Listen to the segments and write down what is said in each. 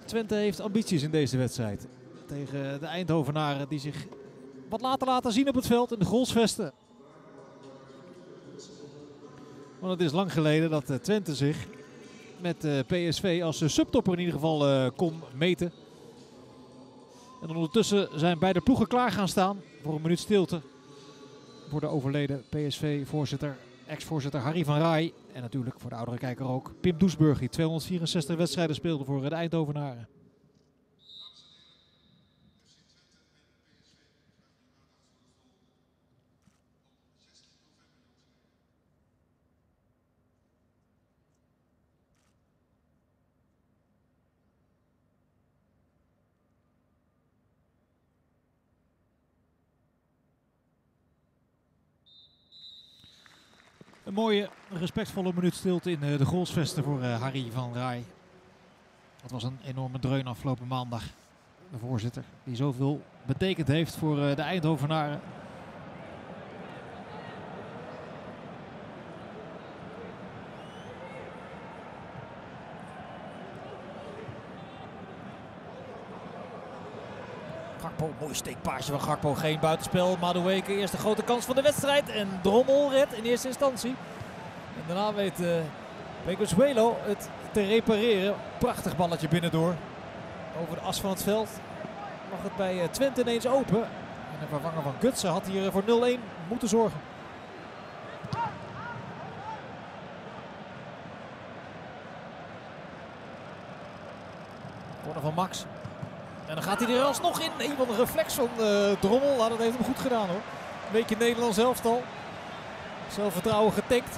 Twente heeft ambities in deze wedstrijd. Tegen de Eindhovenaren die zich wat laten zien op het veld in de Grolsvesten. Want het is lang geleden dat Twente zich met PSV als subtopper in ieder geval kon meten. En ondertussen zijn beide ploegen klaar gaan staan voor een minuut stilte. Voor de overleden PSV-voorzitter, ex-voorzitter Harry van Rij. En natuurlijk voor de oudere kijker ook Pim Doesburg, die 264 wedstrijden speelde voor de Eindhovenaren. Een mooie, respectvolle minuut stilte in de Grolsvesten voor Harry van Rij. Dat was een enorme dreun afgelopen maandag. De voorzitter die zoveel betekend heeft voor de Eindhovenaren. Gakpo, mooi steekpaasje van Gakpo, geen buitenspel. Madueke, eerste grote kans van de wedstrijd. En Drommel redt in eerste instantie. En daarna weet Bengusuelo het te repareren. Prachtig balletje binnendoor. Over de as van het veld mag het bij Twente ineens open. En de vervanger van Gutsen had hier voor 0-1 moeten zorgen. Corner van Max. En dan gaat hij er alsnog in. Een van de reflex van Drommel. Nou, dat heeft hem goed gedaan hoor. Een beetje Nederlands elftal. Zelfvertrouwen getikt.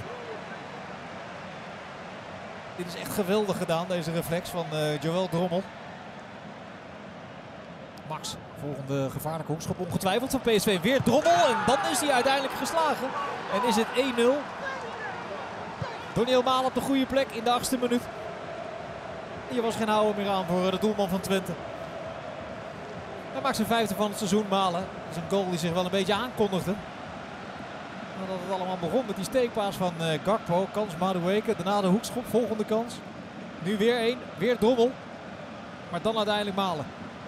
Dit is echt geweldig gedaan, deze reflex van Joël Drommel. Max, volgende gevaarlijke hoekschop ongetwijfeld van PSV. Weer Drommel en dan is hij uiteindelijk geslagen. En is het 1-0. Doniel Malen op de goede plek in de 8e minuut. Hier was geen houden meer aan voor de doelman van Twente. Hij maakt zijn 5e van het seizoen, Malen. Dat is een goal die zich wel een beetje aankondigde. Nadat het allemaal begon met die steekpaas van Gakpo. Kans Madueke, daarna de hoekschop, volgende kans. Nu weer 1, weer Drommel. Maar dan uiteindelijk Malen.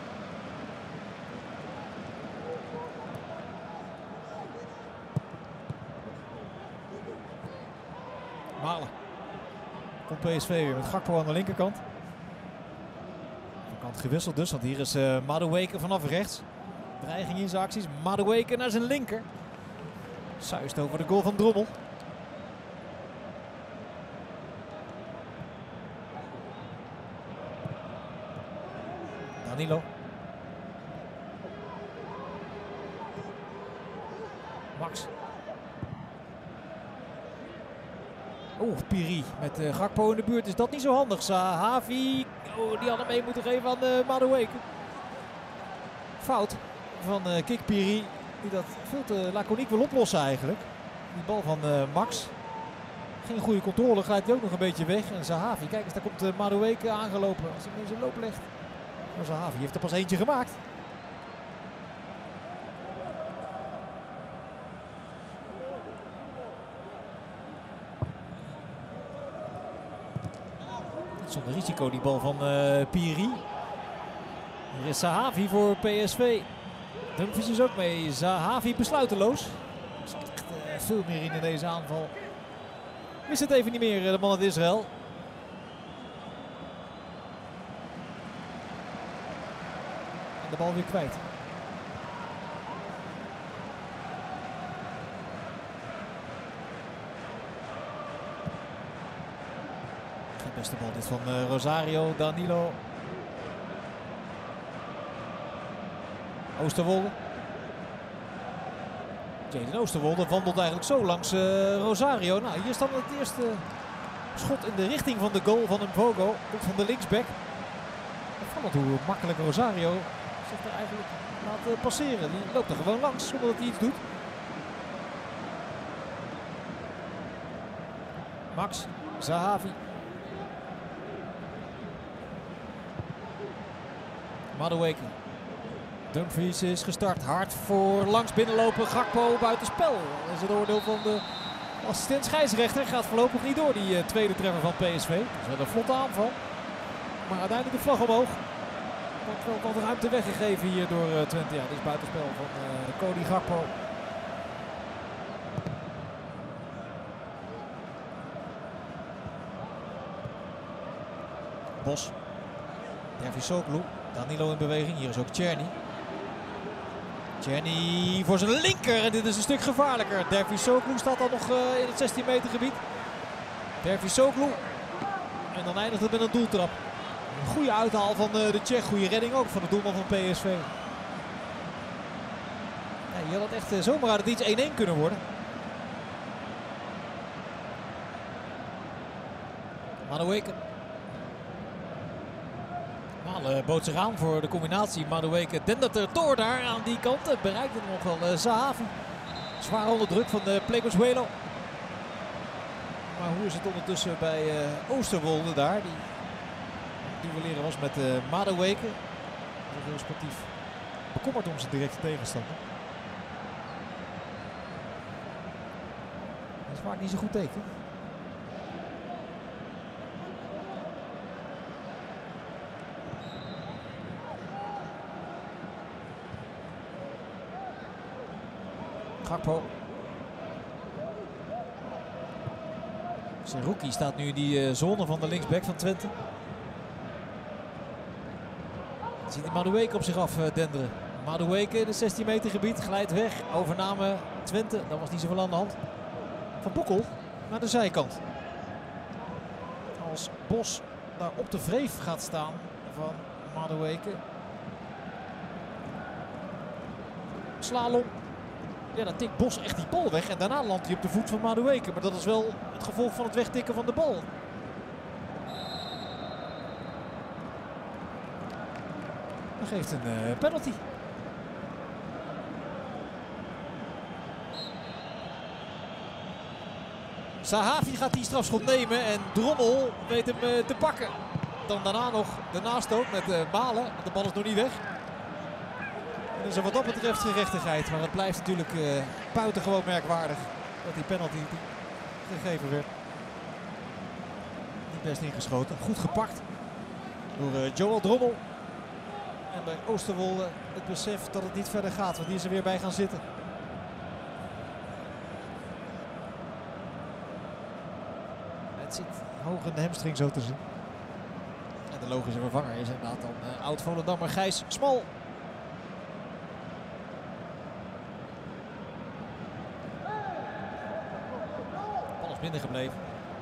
Malen. Komt PSV weer met Gakpo aan de linkerkant. Kant gewisseld dus, want hier is Madueke vanaf rechts. Dreiging in zijn acties. Madueke naar zijn linker. Zuist over de goal van Drommel. Danilo. Max. Oeh, Piri met Gakpo in de buurt. Is dat niet zo handig? Zahavi. Oh, die had hem mee moeten geven aan Madueke. Fout van Kik Piri. Die dat veel te laconiek wil oplossen eigenlijk. Die bal van Max. Geen goede controle. Glijdt hij ook nog een beetje weg. En Zahavi. Kijk eens, daar komt Madueke aangelopen. Als hij in zijn loop legt. Maar Zahavi heeft er pas eentje gemaakt. Zonder risico die bal van Piri. Er is Zahavi voor PSV. Dumfries is ook mee. Zahavi besluiteloos. Er zat echt veel meer in deze aanval. Wist het even niet meer, de man uit Israël. En de bal weer kwijt. Beste bal dit van Rosario, Danilo. Oosterwolde. Jaden Oosterwolde wandelt eigenlijk zo langs Rosario. Nou, hier staat het eerste schot in de richting van de goal van Mvogo. Komt van de linksback. Opvallend hoe makkelijk Rosario zich er eigenlijk laat passeren. Die loopt er gewoon langs zonder dat hij iets doet. Max, Zahavi. Madueke. Dumfries is gestart. Hard voor langs binnenlopen. Gakpo buitenspel. Dat is het oordeel van de assistent scheidsrechter. Gaat voorlopig niet door die tweede treffer van PSV. Dat is wel een vlotte aanval. Maar uiteindelijk de vlag omhoog. wordt wel wat ruimte weggegeven hier door Twente. Ja, dit is buitenspel van Cody Gakpo. Bos. Dervisoglu. Danilo in beweging. Hier is ook Tjerni. Tjerni voor zijn linker. En dit is een stuk gevaarlijker. Dervisoglu staat al nog in het 16 meter gebied. Dervisoglu. En dan eindigt het met een doeltrap. Een goede uithaal van de Tsjech. Goede redding ook van de doelman van PSV. Ja, hier had het echt zomaar uit het iets 1-1 kunnen worden. Madueke. Malen bood zich aan voor de combinatie. Madueke dendert er door daar aan die kant. Bereikt het nog wel Zahavi. Zwaar onder druk van Plegozuelo. Maar hoe is het ondertussen bij Oosterwolde daar? Die duelleren was met Madueke. Heel sportief. Bekommerd om zijn directe tegenstander. Dat is vaak niet zo goed teken. Gakpo. Seruki staat nu in die zone van de linksback van Twente. Ziet die Madueke op zich af denderen. Madueke in het 16 meter gebied glijdt weg. Overname Twente, daar was niet zoveel aan de hand. Van Boekel naar de zijkant. Als Bos daar op de wreef gaat staan van Madueke. Slalom. Ja, dan tikt Bos echt die bal weg en daarna landt hij op de voet van Madueke. Maar dat is wel het gevolg van het wegtikken van de bal. Dat geeft een penalty. Zahavi gaat die strafschop nemen en Drommel weet hem te pakken. Dan daarna nog de nastoot met Malen. De bal is nog niet weg. Dus wat dat betreft gerechtigheid, maar het blijft natuurlijk buitengewoon merkwaardig dat die penalty gegeven werd. Niet best ingeschoten, goed gepakt door Joel Drommel. En bij Oosterwolde het besef dat het niet verder gaat, want die is er weer bij gaan zitten. Het zit hoog in de hamstring zo te zien. En de logische vervanger is inderdaad dan oud-Volendammer Gijs Smal. Binnen gebleven.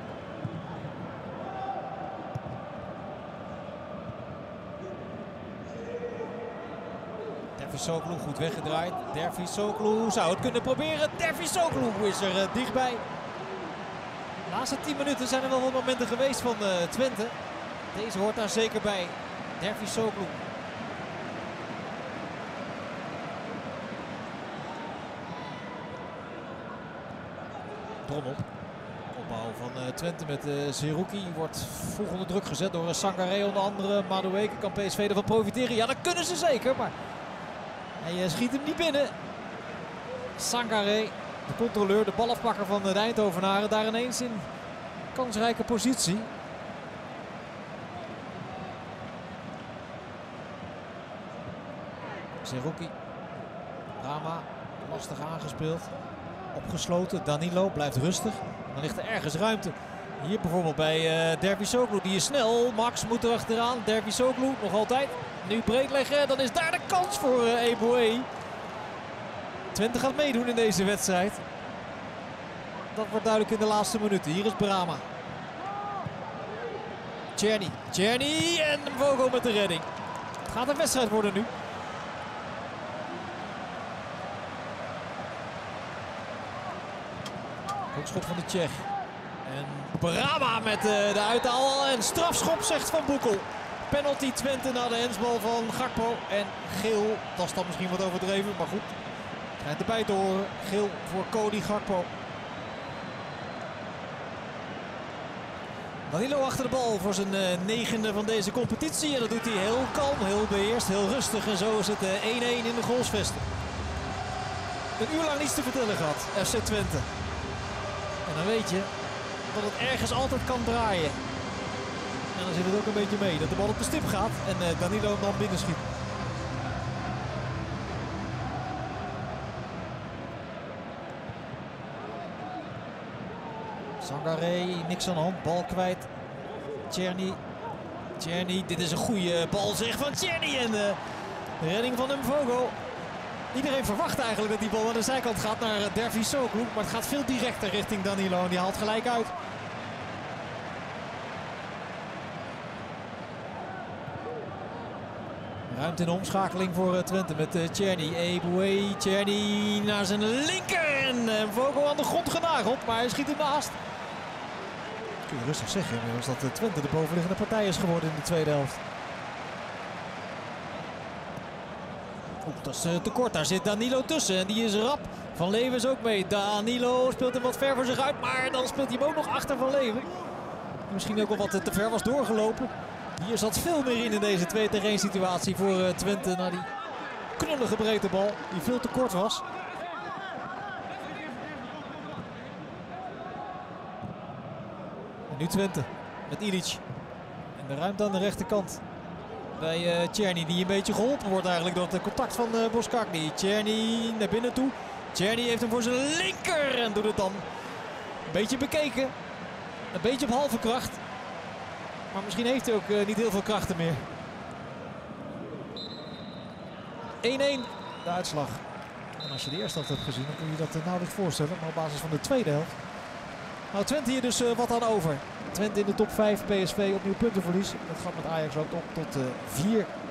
Dervisoglu goed weggedraaid. Dervisoglu zou het kunnen proberen. Dervisoglu is er dichtbij. De laatste 10 minuten zijn er wel wat momenten geweest van Twente. Deze hoort daar zeker bij. Dervisoglu. Drommel. Opbouw van Twente met Seruki wordt vroeg onder druk gezet door Sangaré onder andere. Madueke, kan PSV ervan profiteren? Ja, dat kunnen ze zeker, maar hij schiet hem niet binnen. Sangaré, de controleur, de balafpakker van de Eindhovenaren, daar ineens in kansrijke positie. Seruki, Rama, lastig aangespeeld. Opgesloten, Danilo blijft rustig. Dan ligt er ergens ruimte. Hier bijvoorbeeld bij Dervisoglu, die is snel. Max moet er achteraan. Dervisoglu nog altijd. Nu breed leggen, dan is daar de kans voor Eboué. Twente gaat meedoen in deze wedstrijd. Dat wordt duidelijk in de laatste minuten. Hier is Brama. Tjerni en Vogel met de redding. Het gaat een wedstrijd worden nu. Hoekschop van de Tsjech. En Brama met de uithaal en strafschop, zegt Van Boekel. Penalty Twente na de hensbal van Gakpo. En geel, dat is dan misschien wat overdreven, maar goed. Schijnt erbij te horen. Geel voor Cody Gakpo. Danilo achter de bal voor zijn 9e van deze competitie. En dat doet hij heel kalm, heel beheerst, heel rustig. En zo is het 1-1 in de goalsvesten. Een uur lang niets te vertellen gehad, FC Twente. En dan weet je dat het ergens altijd kan draaien. En dan zit het ook een beetje mee dat de bal op de stip gaat en Danilo hem dan binnenschiet. Sangaré, niks aan de hand, bal kwijt. Tjerni, dit is een goede bal zeg van Tjerni en de redding van Mvogo. Iedereen verwacht eigenlijk dat die bal aan de zijkant gaat naar Dervisoglu, maar het gaat veel directer richting Danilo en die haalt gelijk uit. Ruimte in de omschakeling voor Twente met Tjerni. Eboué, Tjerni naar zijn linker en Mvogo aan de grond genageld, maar hij schiet ernaast. Kun je rustig zeggen inmiddels dat Twente de bovenliggende partij is geworden in de tweede helft. Dat is te kort, daar zit Danilo tussen en die is rap. Van Leeuwen is ook mee. Danilo speelt hem wat ver voor zich uit, maar dan speelt hij hem ook nog achter Van Leeuwen. Die misschien ook wel wat te ver was doorgelopen. Hier zat veel meer in deze 2-tegen-1 situatie voor Twente. Na die knullige breedte bal die veel te kort was. En nu Twente met Ilić. En de ruimte aan de rechterkant. Bij Tjerni die een beetje geholpen wordt eigenlijk door het contact van Boskakli. Tjerni naar binnen toe. Tjerni heeft hem voor zijn linker en doet het dan een beetje bekeken. Een beetje op halve kracht. Maar misschien heeft hij ook niet heel veel krachten meer. 1-1 de uitslag. En als je de eerste helft hebt gezien dan kun je dat nauwelijks voorstellen. Maar op basis van de tweede helft. Nou, Twente hier dus wat aan over. Twente in de top 5, PSV opnieuw puntenverlies. Dat gaat met Ajax ook op tot 4